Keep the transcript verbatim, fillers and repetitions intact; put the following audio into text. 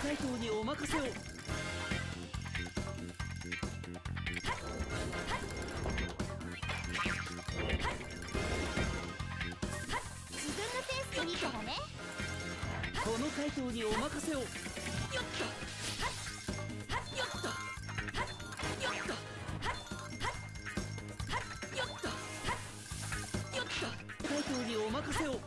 回答にお任せを。 自分のペースでいいからね。 この回答にお任せを。よっとよっとよっとよっとよっと回答にお任せを。